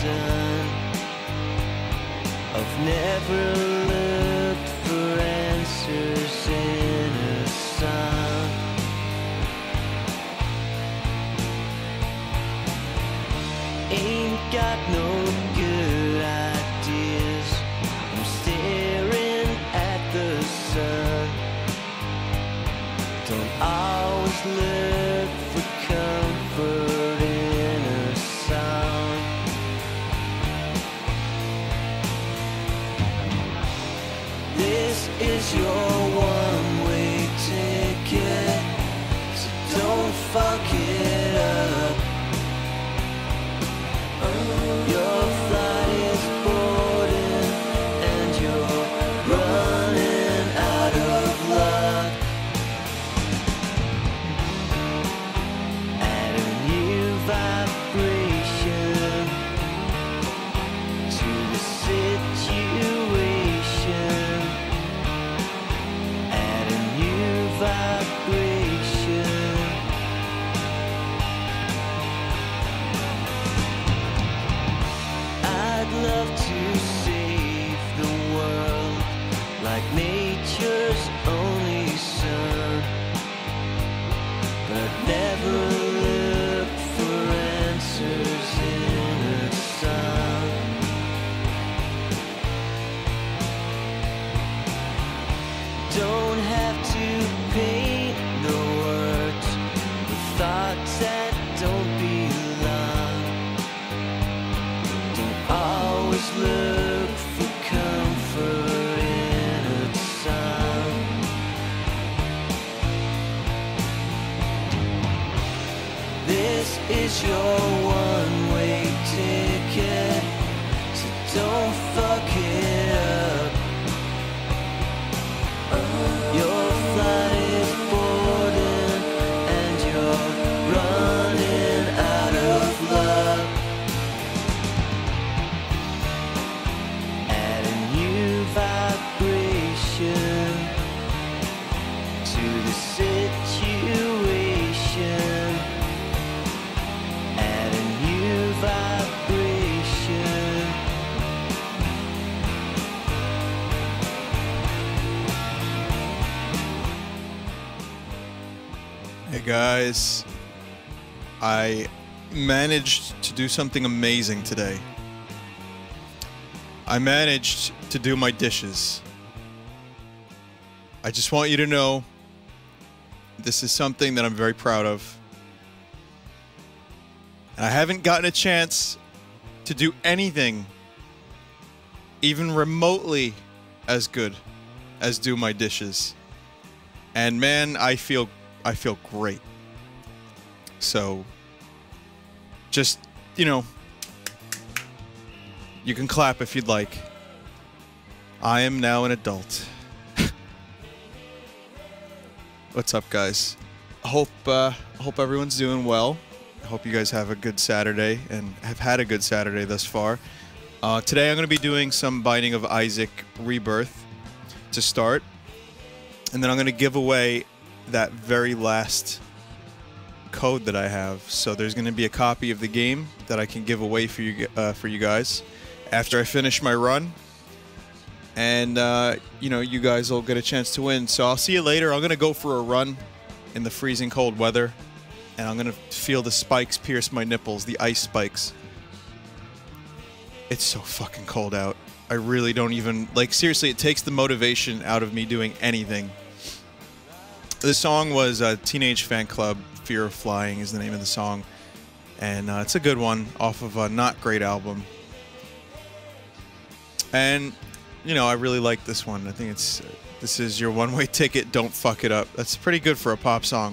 sun. I've never looked for answers in a song. Ain't got no good ideas. I'm staring at the sun. Don't always look for comfort in a song. This is your one-way ticket, so don't fuck it up. Your flight is boarding and you're running out of luck. Add a new vibration to the situation. Add a new vibration. I'd love to save the world like nature's only son, but I've never looked for answers in a song. Don't have to paint the words with thoughts that don't belong. Don't always look for comfort in a song. This is your one-way ticket, so don't fuck it up. Your flight is boarding and you're running out of luck. Add a new vibration to the situation. Add a new vibration. Hey guys, I managed to do something amazing today. I managed to do my dishes. I just want you to know this is something that I'm very proud of. And I haven't gotten a chance to do anything even remotely as good as do my dishes. And man, I feel great. So, just, you know, you can clap if you'd like. I am now an adult. What's up, guys? I hope everyone's doing well. I hope you guys have a good Saturday and have had a good Saturday thus far. Today I'm going to be doing some Binding of Isaac Rebirth to start. And then I'm going to give away that very last code that I have. So there's going to be a copy of the game that I can give away for you guys after I finish my run. And, you know, you guys will get a chance to win. So I'll see you later. I'm going to go for a run in the freezing cold weather. And I'm going to feel the spikes pierce my nipples, the ice spikes. It's so fucking cold out. I really don't even... Like, seriously, it takes the motivation out of me doing anything. The song was Teenage Fan Club, Fear of Flying is the name of the song. And it's a good one off of a not great album. And, you know, I really like this one. I think it's... this is your one-way ticket, don't fuck it up. That's pretty good for a pop song.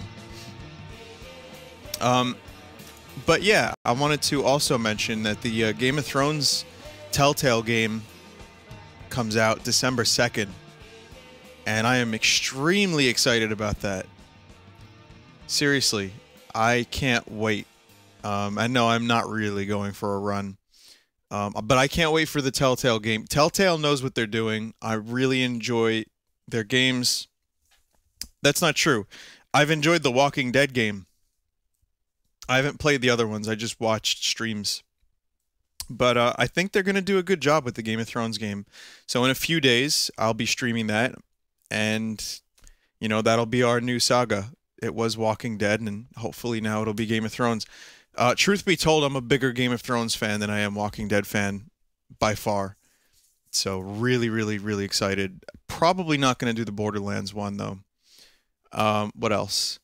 But yeah, I wanted to also mention that the Game of Thrones Telltale game comes out December 2nd. And I am extremely excited about that. Seriously, I can't wait. I know I'm not really going for a run. But I can't wait for the Telltale game. Telltale knows what they're doing. I really enjoy their games. That's not true. I've enjoyed the Walking Dead game. I haven't played the other ones. I just watched streams. But I think they're going to do a good job with the Game of Thrones game. So in a few days, I'll be streaming that, and that'll be our new saga. It was Walking Dead, and hopefully now it'll be Game of Thrones. Truth be told, I'm a bigger Game of Thrones fan than I am Walking Dead fan by far. So really, really, really excited. Probably not going to do the Borderlands one though. What else?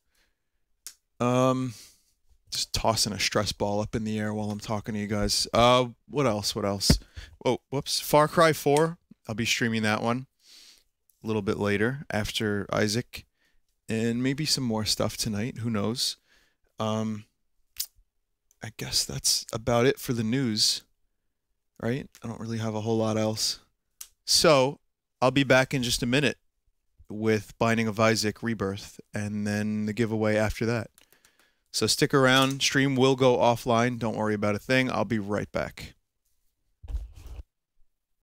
Just tossing a stress ball up in the air while I'm talking to you guys. What else? What else? Oh, whoops. Far Cry 4. I'll be streaming that one a little bit later after Isaac, and maybe some more stuff tonight. Who knows? I guess that's about it for the news, right? I don't really have a whole lot else. So I'll be back in just a minute with Binding of Isaac Rebirth, and then the giveaway after that. So stick around. Stream will go offline. Don't worry about a thing. I'll be right back.